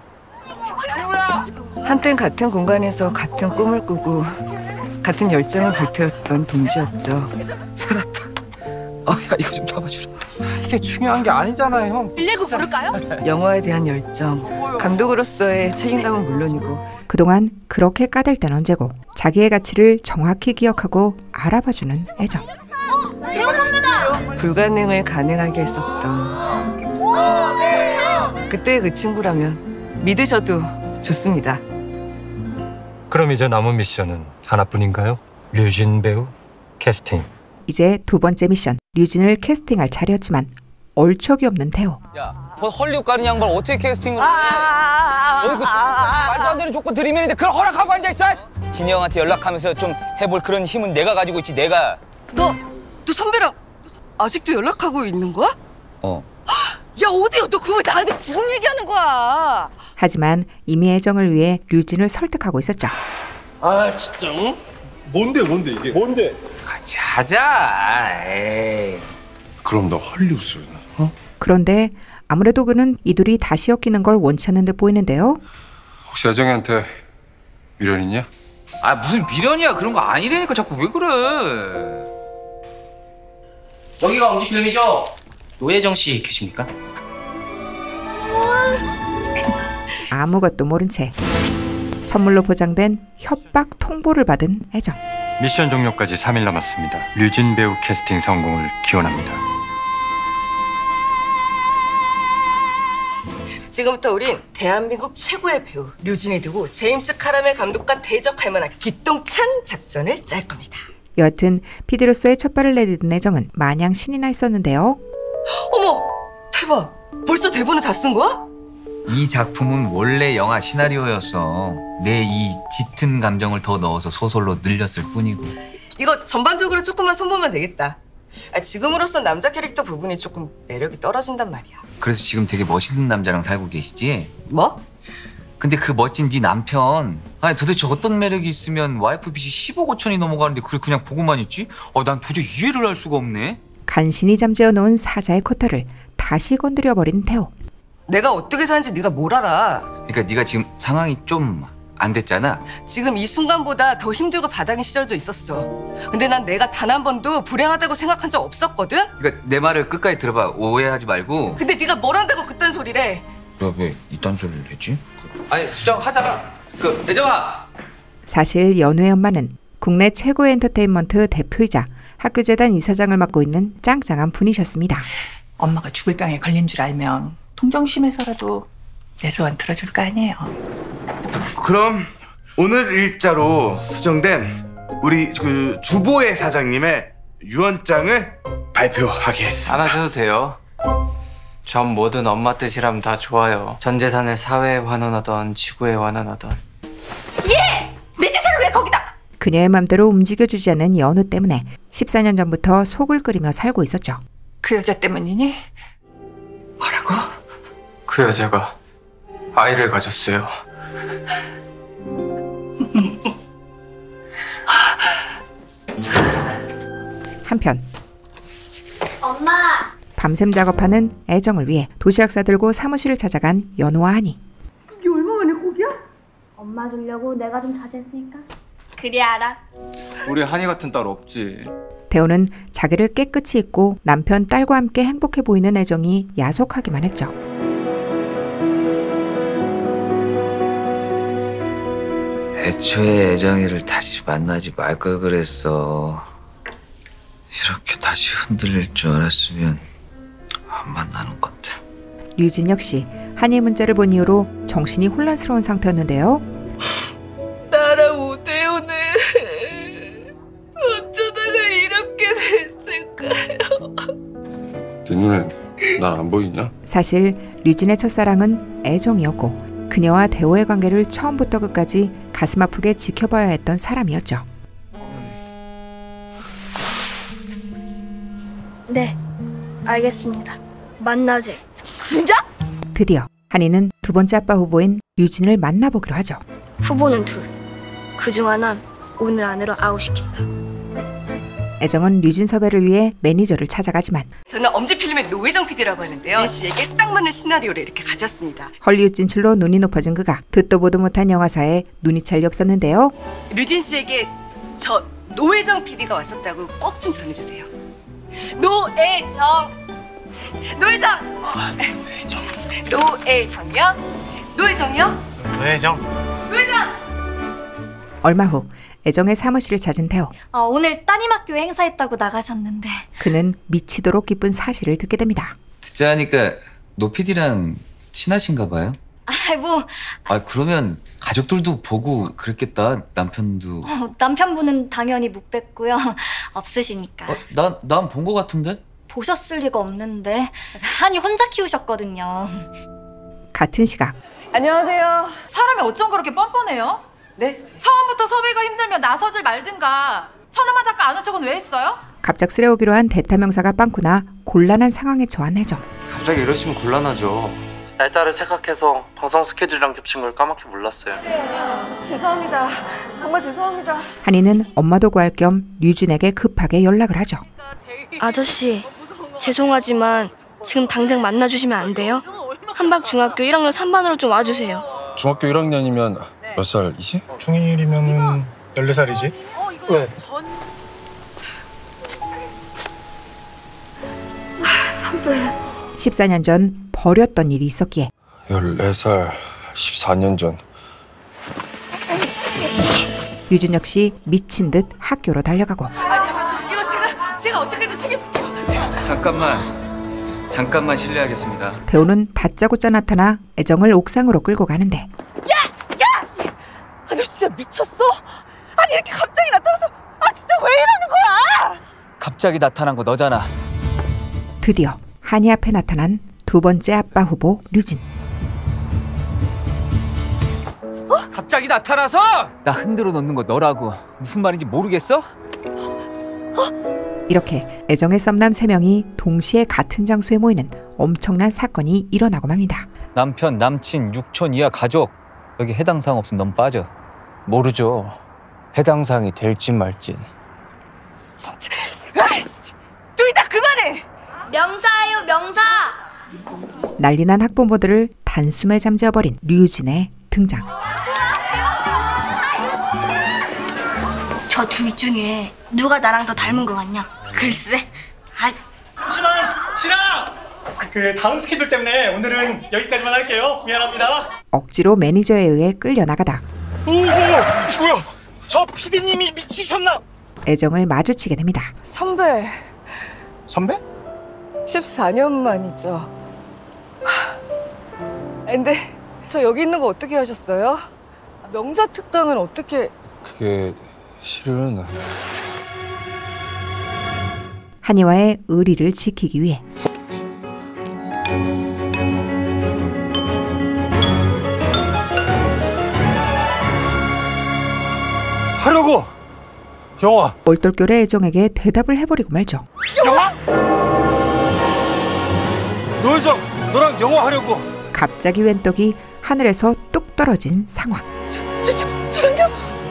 한땐 같은 공간에서 같은 꿈을 꾸고 같은 열정을 불태웠던 동지였죠. 살았다. 아, 야 이거 좀 잡아주라. 이게 중요한 게 아니잖아요, 형. 빌리고 부를까요? 영화에 대한 열정, 감독으로서의 책임감은 물론이고 그동안 그렇게 까댈 땐 언제고 자기의 가치를 정확히 기억하고 알아봐주는 애정. 대호 선배다! 불가능을 가능하게 했었던 그때 그 친구라면 믿으셔도 좋습니다. 그럼 이제 남은 미션은 하나뿐인가요? 류진 배우 캐스팅. 이제 두 번째 미션, 류진을 캐스팅할 차례였지만 얼척이 없는 태호. 야, 헐리우드 가는 양반 어떻게 캐스팅을 해? 어디 그 말도 안 되는 조건 들이미는데 그걸 허락하고 앉아있어? 진이 형한테 연락하면서 좀 해볼 그런 힘은 내가 가지고 있지, 내가. 너, 너 선배랑 아직도 연락하고 있는 거야? 어. 야 어디요? 너 그걸 나한테 지금 얘기하는 거야? 하지만 이미 애정을 위해 류진을 설득하고 있었죠. 아 진짜 응? 뭔데 뭔데 이게 뭔데? 같이 하자. 에이. 그럼 너 헐리우드를 어? 그런데 아무래도 그는 이둘이 다시 엮이는 걸 원치 않는 듯 보이는데요. 혹시 애정이한테 미련 있냐? 아 무슨 미련이야. 그런 거 아니라니까. 자꾸 왜 그래. 여기가 엄지필름이죠? 노예정 씨 계십니까? 아무것도 모른 채 선물로 포장된 협박 통보를 받은 애정. 미션 종료까지 삼 일 남았습니다. 류진 배우 캐스팅 성공을 기원합니다. 지금부터 우린 대한민국 최고의 배우 류진을 두고 제임스 카라멜 감독과 대적할 만한 기똥찬 작전을 짤 겁니다. 여하튼 피디로서의 첫 발을 내딛은 애정은 마냥 신이 나 있었는데요. 어머! 대박! 벌써 대본을 다 쓴 거야? 이 작품은 원래 영화 시나리오였어. 내 이 짙은 감정을 더 넣어서 소설로 늘렸을 뿐이고. 이거 전반적으로 조금만 손보면 되겠다. 아, 지금으로서 남자 캐릭터 부분이 조금 매력이 떨어진단 말이야. 그래서 지금 되게 멋있는 남자랑 살고 계시지? 뭐? 근데 그 멋진 네 남편, 아니 도대체 어떤 매력이 있으면 와이프 빚이 십억 오천이 넘어가는데 그걸 그냥 보고만 있지? 어, 난 도저히 이해를 할 수가 없네. 간신히 잠재워 놓은 사자의 코털을 다시 건드려버린 태호. 내가 어떻게 사는지 네가 뭘 알아? 그러니까 네가 지금 상황이 좀 안 됐잖아. 지금 이 순간보다 더 힘들고 바닥인 시절도 있었어. 근데 난 내가 단 한 번도 불행하다고 생각한 적 없었거든? 그러니까 내 말을 끝까지 들어봐. 오해하지 말고. 근데 네가 뭘 한다고 그딴 소리래? 내가 왜 이딴 소리를 했지? 아니 수정 하자. 그 애정아. 사실 연우의 엄마는 국내 최고의 엔터테인먼트 대표이자 학교재단 이사장을 맡고 있는 짱짱한 분이셨습니다. 엄마가 죽을 병에 걸린 줄 알면 통정심에서라도 내 소원 들어줄 거 아니에요. 그럼 오늘 일자로 수정된 우리 그 주보회 사장님의 유언장을 발표하겠습니다. 안 하셔도 돼요. 전 뭐든 엄마 뜻이라면 다 좋아요. 전 재산을 사회에 환원하던 지구에 환원하던. 예! 내 재산을 왜 거기다! 그녀의 맘대로 움직여주지 않는 연우 때문에 십사 년 전부터 속을 끓이며 살고 있었죠. 그 여자 때문이니? 뭐라고? 그 여자가 아이를 가졌어요. 한편 엄마! 밤샘 작업하는 애정을 위해 도시락 싸들고 사무실을 찾아간 연우와 한이. 이게 얼마만에 고기야? 엄마 주려고 내가 좀 자제했으니까. 그리 알아. 우리 한이 같은 딸 없지. 대호는 자기를 깨끗이 잊고 남편, 딸과 함께 행복해 보이는 애정이 야속하기만 했죠. 애초에 애정이를 다시 만나지 말 걸 그랬어. 이렇게 다시 흔들릴 줄 알았으면 안 만나는 건데. 류진 역시 한이의 문자를 본 이후로 정신이 혼란스러운 상태였는데요. 나랑 오대호는 어쩌다가 이렇게 됐을까요? 내 눈엔 난 안 보이냐? 사실 류진의 첫사랑은 애정이었고 그녀와 대호의 관계를 처음부터 끝까지 가슴 아프게 지켜봐야 했던 사람이었죠. 네, 알겠습니다. 만나지. 진짜? 드디어 한이는 두 번째 아빠 후보인 류진을 만나보기로 하죠. 후보는 둘. 그중 하나는 오늘 안으로 아웃시킨다. 애정은 류진 섭외를 위해 매니저를 찾아가지만 저는 엄지필름의 노혜정 피디라고 하는데요. 류진 씨에게 딱 맞는 시나리오를 이렇게 가졌습니다. 헐리우드 진출로 눈이 높아진 그가 듣도 보도 못한 영화사에 눈이 찰리 없었는데요. 류진 씨에게 저 노혜정 피디가 왔었다고 꼭 좀 전해주세요. 노혜정! 노혜정! 노혜정. 노혜정이요? 노혜정이요? 노혜정. 노혜정! 얼마 후 애정의 사무실을 찾은 태호. 아, 오늘 따님 학교에 행사했다고 나가셨는데. 그는 미치도록 기쁜 사실을 듣게 됩니다. 듣자 하니까 노피디랑 친하신가 봐요? 아, 뭐 아 그러면 가족들도 보고 그랬겠다. 남편도. 어, 남편분은 당연히 못 뵀고요. 없으시니까. 어, 난 난 본 거 같은데? 보셨을 리가 없는데. 한이 혼자 키우셨거든요. 같은 시각 안녕하세요. 사람이 어쩜 그렇게 뻔뻔해요? 네? 처음부터 섭외가 힘들면 나서질 말든가. 천하만 작가 아는 척은 왜 했어요? 갑작스레 오기로 한 대타 명사가 빵꾸나 곤란한 상황에 처한 애정. 갑자기 이러시면 곤란하죠. 날짜를 착각해서 방송 스케줄이랑 겹친 걸 까맣게 몰랐어요. 죄송합니다. 정말 죄송합니다. 한이는 엄마도 구할 겸 류진에게 급하게 연락을 하죠. 아저씨, 죄송하지만 지금 당장 만나주시면 안 돼요? 한박중학교 일 학년 삼 반으로 좀 와주세요. 중학교 일 학년이면 몇 살이지? 중일이면은 열네 살이지? 왜? 십사 년 전 버렸던 일이 있었기에 열네 살, 십사 년 전. 류진 역시 미친 듯 학교로 달려가고 이거 제가 제가 어떻게든 책임질게요. 제가. 잠깐만, 잠깐만 실례하겠습니다. 대호는 다짜고짜 나타나 애정을 옥상으로 끌고 가는데 야! 야! 씨! 아, 너 진짜 미쳤어? 아니 이렇게 갑자기 나타나서 아 진짜 왜 이러는 거야? 갑자기 나타난 거 너잖아. 드디어 한이 앞에 나타난 두 번째 아빠 후보 류진. 어? 갑자기 나타나서? 나 흔들어 놓는 거 너라고. 무슨 말인지 모르겠어? 이렇게 애정의 썸남 세 명이 동시에 같은 장소에 모이는 엄청난 사건이 일어나고 맙니다. 남편, 남친, 육촌 이하 가족. 여기 해당 사항 없으면 넌 빠져. 모르죠. 해당 사항이 될진 말진. 진짜. 아 진짜. 둘 다 그만해. 명사예요, 명사. 난리난 학부모들을 단숨에 잠재워버린 류진의 등장. 저 둘 중에 누가 나랑 더 닮은 것 같냐? 글쎄. 아, 잠시만, 진아! 그 다음 스케줄 때문에 오늘은 여기까지만 할게요. 미안합니다. 억지로 매니저에 의해 끌려나가다 오, 오, 뭐야? 저 피디님이 미치셨나? 애정을 마주치게 됩니다. 선배. 선배? 십사 년 만이죠. 근데 저 여기 있는 거 어떻게 하셨어요? 명사 특강은 어떻게? 그게 실은 한이와의 의리를 지키기 위해 하려고! 영화! 얼떨결에 애정에게 대답을 해버리고 말죠. 영화? 노혜정! 너랑 영화 하려고! 갑자기 웬 떡이 하늘에서 뚝 떨어진 상황. 저, 저, 저런요?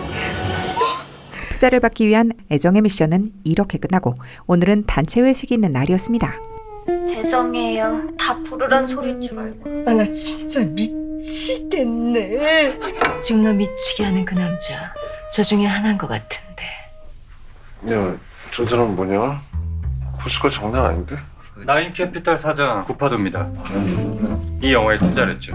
투자를 받기 위한 애정의 미션은 이렇게 끝나고 오늘은 단체 회식이 있는 날이었습니다. 죄송해요. 다 부르란 소리인 줄 알고. 아, 나 진짜 미치겠네. 지금 너 미치게 하는 그 남자 저 중에 하나인 것 같은데. 야, 저 사람 뭐냐? 코스가 장난 아닌데? 나인캐피탈 사장 구파도입니다. 이 영화에 투자를 했죠.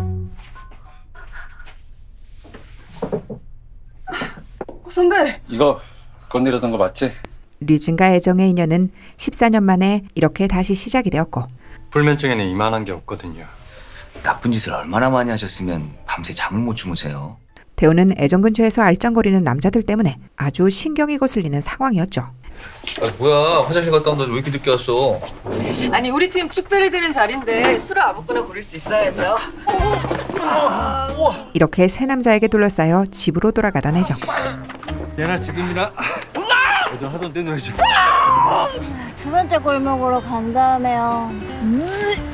선배. 이거 건드렸던 거 맞지? 류진과 애정의 인연은 십사 년 만에 이렇게 다시 시작이 되었고 불면증에는 이만한 게 없거든요. 나쁜 짓을 얼마나 많이 하셨으면 밤새 잠을 못 주무세요. 대호는 애정 근처에서 알짱거리는 남자들 때문에 아주 신경이 거슬리는 상황이었죠. 아, 뭐야, 화장실 갔다 온다. 왜 이렇게 늦게 왔어? 아니 우리 팀 축배를 드는 자리인데 술을 아무거나 고를 수 있어야죠. 이렇게 세 남자에게 둘러싸여 집으로 돌아가던 애정. 얘나 지금이나 애정 하던데 너 애정. 두 번째 골목으로 간 다음에요. 음.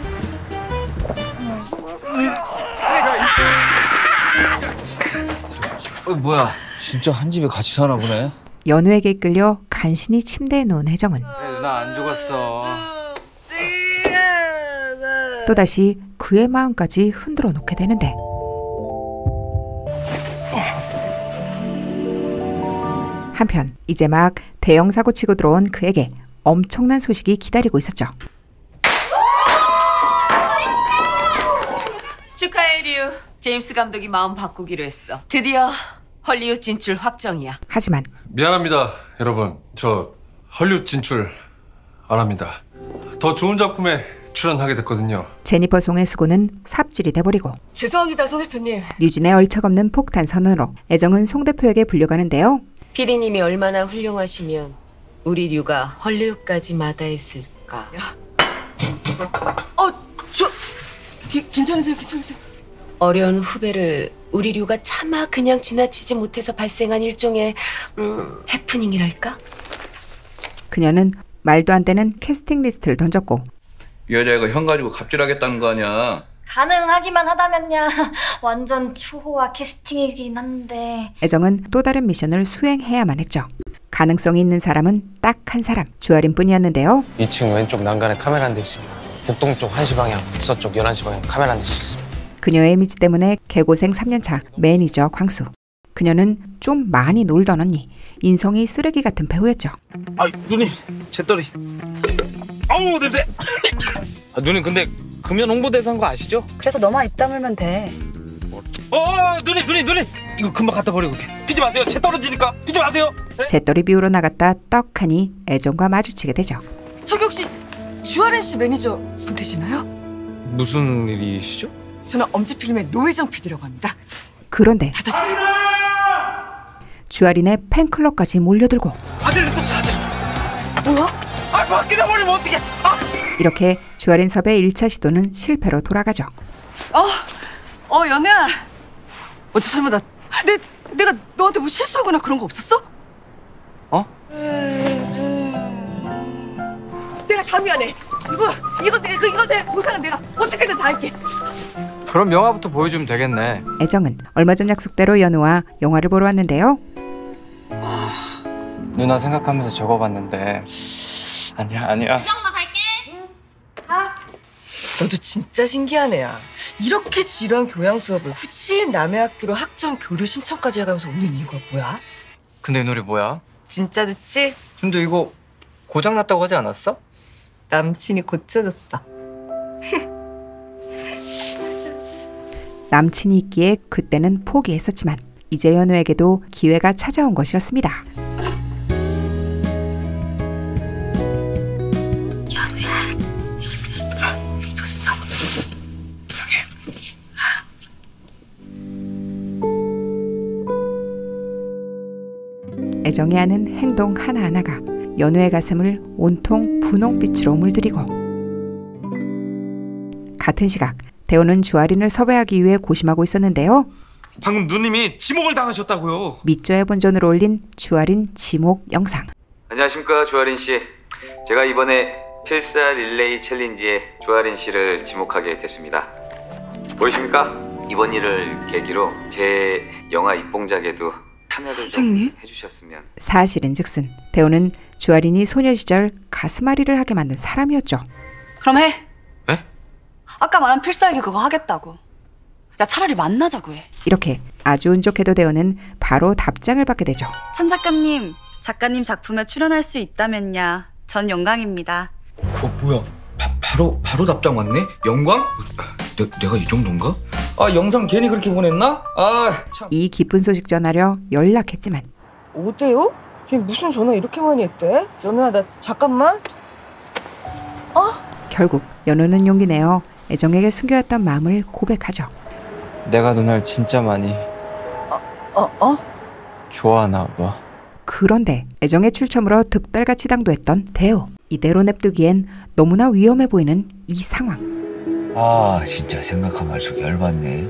어, 뭐야, 진짜 한 집에 같이 사나 보네. 연우에게 이끌려 간신히 침대에 누운 혜정은 나 안 죽었어. 또다시 그의 마음까지 흔들어 놓게 되는데 한편 이제 막 대형 사고 치고 들어온 그에게 엄청난 소식이 기다리고 있었죠. 축하해, 류. 제임스 감독이 마음 바꾸기로 했어. 드디어 헐리우드 진출 확정이야. 하지만 미안합니다, 여러분. 저 헐리우드 진출 안 합니다. 더 좋은 작품에 출연하게 됐거든요. 제니퍼 송의 수고는 삽질이 돼버리고 죄송합니다, 송 대표님. 류진의 얼척없는 폭탄 선언으로 애정은 송 대표에게 불려가는데요. 피디님이 얼마나 훌륭하시면 우리 류가 헐리우드까지 마다했을까. 어, 저 기, 괜찮으세요? 괜찮으세요? 어려운 후배를 우리 류가 차마 그냥 지나치지 못해서 발생한 일종의 음, 해프닝이랄까? 그녀는 말도 안 되는 캐스팅 리스트를 던졌고 이 여자애가 형 가지고 갑질하겠다는 거 아니야. 가능하기만 하다면야 완전 초호화 캐스팅이긴 한데. 애정은 또 다른 미션을 수행해야만 했죠. 가능성이 있는 사람은 딱 한 사람, 주아린 뿐이었는데요. 이 층 왼쪽 난간에 카메라 한 대 있습니다. 북동쪽 한 시 방향, 북서쪽 열한 시 방향 카메라 한 대씩 있습니다. 그녀의 이미지 때문에 개고생 삼 년 차 매니저 광수. 그녀는 좀 많이 놀던 언니, 인성이 쓰레기 같은 배우였죠. 아, 누님, 제 떨이. 아우, 냄새. 아, 누님 근데 금연 홍보대사인 거 아시죠? 그래서 너만 입 다물면 돼. 어, 어, 누님, 누님, 누님. 이거 금방 갖다 버리고 올게. 피지 마세요. 제 떨어지니까. 피지 마세요. 재떨이 비우러 나갔다 떡하니 애정과 마주치게 되죠. 저기 혹시 주아린 씨 매니저 분 되시나요? 무슨 일이시죠? 저는 엄지필름의 노혜정 피디라고 합니다. 그런데 받아주세요. 주아린의 팬클럽까지 몰려들고 아들 늦었어, 아들. 뭐야? 아, 바뀌다 버리면 어떡해. 아! 이렇게 주아린 섭의 일 차 시도는 실패로 돌아가죠. 어, 어 연애야. 어제 설마 나 내, 내가 너한테 뭐 실수하거나 그런 거 없었어? 어? 내가 다 미안해. 이거 이거 내 이거, 이거 내 보상은 내가 어떻게든 다 할게. 그럼 영화부터 보여주면 되겠네. 애정은 얼마 전 약속대로 연우와 영화를 보러 왔는데요. 누나 생각하면서 적어봤는데 아니야, 아니야. 너도 진짜 신기한 애야. 이렇게 지루한 교양 수업을 굳이 남의 학교로 학점 교류 신청까지 해가면서 오는 이유가 뭐야? 근데 이 노래 뭐야? 진짜 좋지? 근데 이거 고장났다고 하지 않았어? 남친이 고쳐줬어. 남친이 있기에 그때는 포기했었지만 이제 연우에게도 기회가 찾아온 것이었습니다. 애정이 하는 행동 하나하나가 연우의 가슴을 온통 분홍빛으로 물들이고 같은 시각 대호는 주아린을 섭외하기 위해 고심하고 있었는데요. 방금 누님이 지목을 당하셨다고요. 밑져야 본전으로 올린 주아린 지목 영상. 안녕하십니까, 주아린 씨. 제가 이번에 필살 릴레이 챌린지에 주아린 씨를 지목하게 됐습니다. 보이십니까? 이번 일을 계기로 제 영화 입봉작에도 참여를 좀 해주셨으면. 사실은즉슨 대호는 주아린이 소녀 시절 가슴앓이를 하게 만든 사람이었죠. 그럼 해. 에? 아까 말한 필살기 그거 하겠다고. 야, 차라리 만나자고 해. 이렇게 아주 운 좋게도 대호는 바로 답장을 받게 되죠. 천 작가님, 작가님 작품에 출연할 수 있다면야 전 영광입니다. 어 뭐야? 바, 바로 바로 답장 왔네? 영광? 내, 내가 이 정도인가? 아 영상 괜히 그렇게 보냈나? 아 참. 이 기쁜 소식 전하려 연락했지만 어때요? 걔 무슨 전화 이렇게 많이 했대? 연우야 나 잠깐만. 어? 결국 연우는 용기 내어 애정에게 숨겨왔던 마음을 고백하죠. 내가 누나를 진짜 많이 어? 어? 좋아하나 봐. 그런데 애정의 출처물어 득달같이 당도했던 대호. 이대로 냅두기엔 너무나 위험해 보이는 이 상황. 아, 진짜 생각하면 할수록 열받네.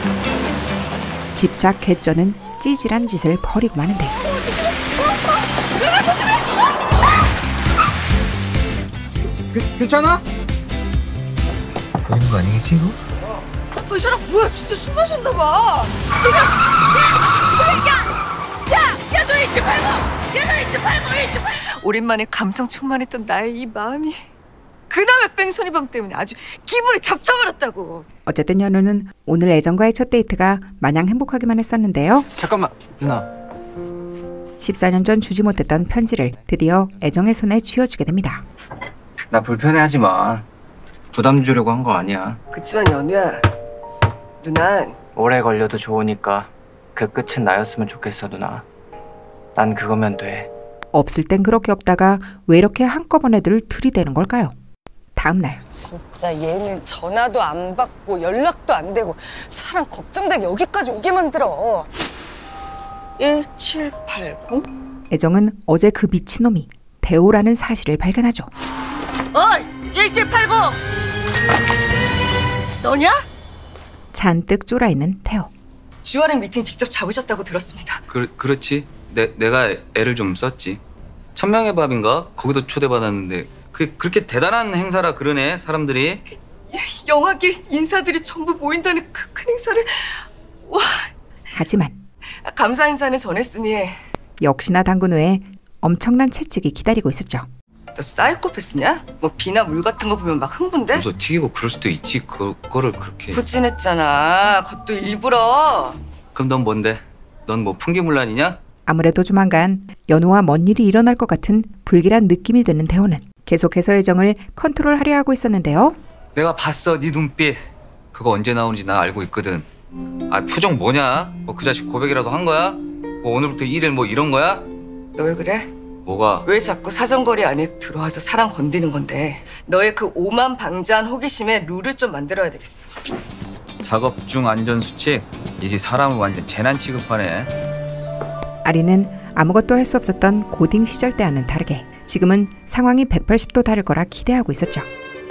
집착 개쩌는 찌질한 짓을 벌이고 마는데 그, 괜찮아? 보이는 거 아니겠지 이거? 어, 이 사람 뭐야? 진짜 술 마셨나 봐. 저기, 야, 저기, 야, 야, 야, 너 이십팔 번, 야, 너 이십팔 번, 이십팔 번. 오랜만에 감성 충만했던 나의 이 마음이 그놈의 뺑소니밤 때문에 아주 기분이 잡쳐버렸다고. 어쨌든 연우는 오늘 애정과의 첫 데이트가 마냥 행복하기만 했었는데요. 잠깐만, 누나. 십사 년 전 주지 못했던 편지를 드디어 애정의 손에 쥐어주게 됩니다. 나 불편해하지 마. 부담 주려고 한 거 아니야. 그치만 연우야, 누난 오래 걸려도 좋으니까 그 끝은 나였으면 좋겠어, 누나. 난 그거면 돼. 없을 땐 그렇게 없다가 왜 이렇게 한꺼번에들 들이대는 걸까요? 다음날 진짜 얘는 전화도 안 받고 연락도 안 되고 사람 걱정되게 여기까지 오게 만들어. 일칠팔공? 애정은 어제 그 미친놈이 대호라는 사실을 발견하죠. 어이! 일칠팔공! 너냐? 잔뜩 쫄아있는 태호. 주아린 미팅 직접 잡으셨다고 들었습니다. 그, 그렇지. 내, 내가 애를 좀 썼지. 천명의 밥인가? 거기도 초대받았는데 그 그렇게 대단한 행사라 그러네 사람들이. 영화계 인사들이 전부 모인다는 그 큰 행사를 와. 하지만 감사 인사는 전했으니 역시나 당근 후에 엄청난 채찍이 기다리고 있었죠. 너 사이코패스냐? 뭐 비나 물 같은 거 보면 막 흥분돼? 너 튀기고 그럴 수도 있지. 그거를 그렇게. 부진했잖아. 그것도 일부러. 그럼 넌 뭔데? 넌 뭐 풍기물란이냐? 아무래도 조만간 연우와 뭔 일이 일어날 것 같은 불길한 느낌이 드는 대호는 계속해서 애정을 컨트롤하려 하고 있었는데요. 내가 봤어 네 눈빛. 그거 언제 나오는지 나 알고 있거든. 아 표정 뭐냐? 뭐 그 자식 고백이라도 한 거야? 뭐 오늘부터 일일 뭐 이런 거야? 너 왜 그래? 뭐가? 왜 자꾸 사정거리 안에 들어와서 사람 건드는 건데? 너의 그 오만방자한 호기심에 룰을 좀 만들어야 되겠어. 작업 중 안전수칙? 일이 사람을 완전 재난 취급하네. 아리는 아무것도 할 수 없었던 고딩 시절 때와는 다르게 지금은 상황이 백팔십 도 다를 거라 기대하고 있었죠.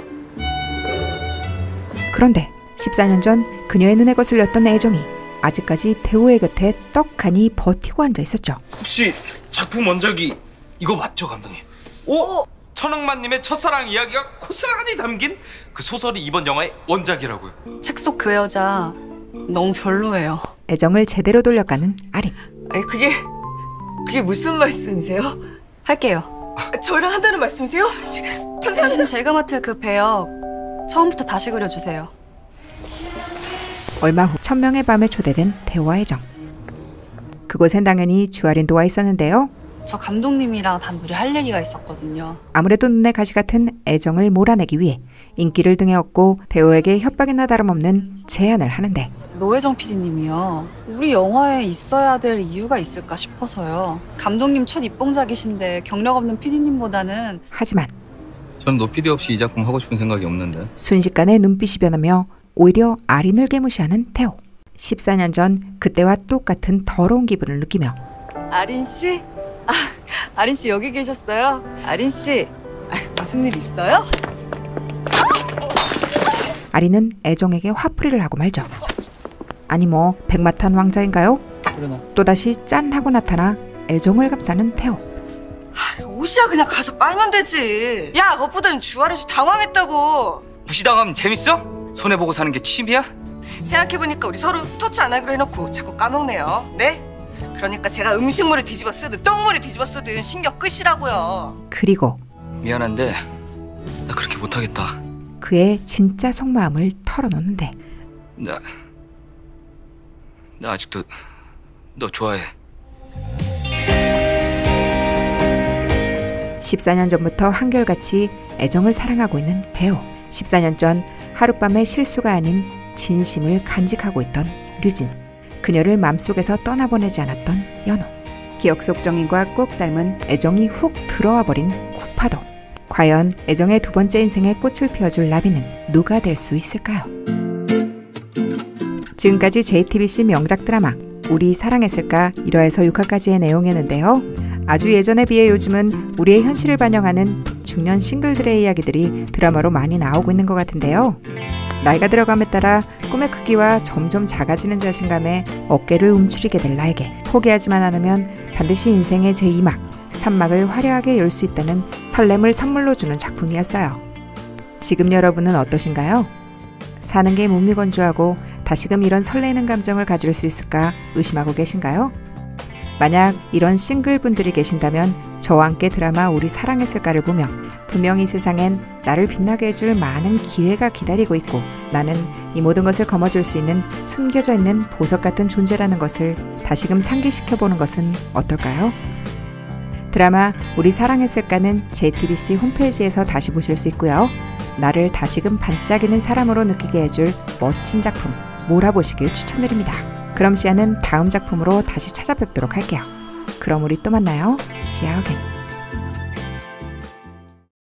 그런데 십사 년 전 그녀의 눈에 거슬렸던 애정이 아직까지 대호의 곁에 떡하니 버티고 앉아 있었죠. 혹시 작품 원작이 이거 맞죠, 감독님? 오! 천억만님의 첫사랑 이야기가 고스란히 담긴 그 소설이 이번 영화의 원작이라고요. 책 속 그 여자 너무 별로예요. 애정을 제대로 돌려가는 아린. 아니 그게 그게 무슨 말씀이세요? 할게요. 저랑 한다는 말씀이세요? 대신 제가 맡을 그 배역 처음부터 다시 그려주세요. 얼마 후 천명의 밤에 초대된 대호와 애정. 그곳엔 당연히 주아린도 와 있었는데요. 저 감독님이랑 단둘이 할 얘기가 있었거든요. 아무래도 눈에 가시 같은 애정을 몰아내기 위해 인기를 등에 업고 대호에게 협박이나 다름없는 제안을 하는데 노혜정 피디님이요. 우리 영화에 있어야 될 이유가 있을까 싶어서요. 감독님 첫 입봉작이신데 경력 없는 피디님보다는. 하지만 전 노피디 없이 이 작품 하고 싶은 생각이 없는데. 순식간에 눈빛이 변하며 오히려 아린을 개무시하는 태호. 십사 년 전 그때와 똑같은 더러운 기분을 느끼며 아린 씨? 아, 아린 씨 여기 계셨어요? 아린 씨, 아, 무슨 일 있어요? 아린은 애정에게 화풀이를 하고 말죠. 아니 뭐 백마탄 왕자인가요? 또다시 짠 하고 나타나 애정을 감싸는 태호. 아, 옷이야 그냥 가서 빨면 되지. 야, 그것보다는 주아린 씨 당황했다고. 무시당하면 재밌어? 손해보고 사는 게 취미야? 생각해보니까 우리 서로 터치 안 하기로 해놓고 자꾸 까먹네요. 네? 그러니까 제가 음식물을 뒤집어 쓰든 똥물을 뒤집어 쓰든 신경 끄시라고요. 그리고 미안한데 나 그렇게 못하겠다. 그의 진짜 속마음을 털어놓는데 나... 나 아직도 너 좋아해. 십사 년 전부터 한결같이 애정을 사랑하고 있는 배우. 십사 년 전 하룻밤의 실수가 아닌 진심을 간직하고 있던 류진. 그녀를 맘속에서 떠나보내지 않았던 연호. 기억 속 정인과 꼭 닮은 애정이 훅 들어와 버린 구파도. 과연 애정의 두 번째 인생에 꽃을 피워줄 나비는 누가 될 수 있을까요? 지금까지 제이티비씨 명작 드라마 우리 사랑했을까 일 화에서 육 화까지의 내용이었는데요. 아주 예전에 비해 요즘은 우리의 현실을 반영하는 중년 싱글들의 이야기들이 드라마로 많이 나오고 있는 것 같은데요. 나이가 들어감에 따라 꿈의 크기와 점점 작아지는 자신감에 어깨를 움츠리게 될 나에게 포기하지만 않으면 반드시 인생의 제이 막, 삼 막을 화려하게 열 수 있다는 설렘을 선물로 주는 작품이었어요. 지금 여러분은 어떠신가요? 사는 게 무미건조하고 다시금 이런 설레는 감정을 가질 수 있을까 의심하고 계신가요? 만약 이런 싱글분들이 계신다면 저와 함께 드라마 우리 사랑했을까를 보며 분명 이 세상엔 나를 빛나게 해줄 많은 기회가 기다리고 있고 나는 이 모든 것을 거머쥘 수 있는 숨겨져 있는 보석 같은 존재라는 것을 다시금 상기시켜보는 것은 어떨까요? 드라마 우리 사랑했을까는 제이티비씨 홈페이지에서 다시 보실 수 있고요. 나를 다시금 반짝이는 사람으로 느끼게 해줄 멋진 작품 몰아보시길 추천드립니다. 그럼 시아는 다음 작품으로 다시 찾아뵙도록 할게요. 그럼 우리 또 만나요. 시아 어겐.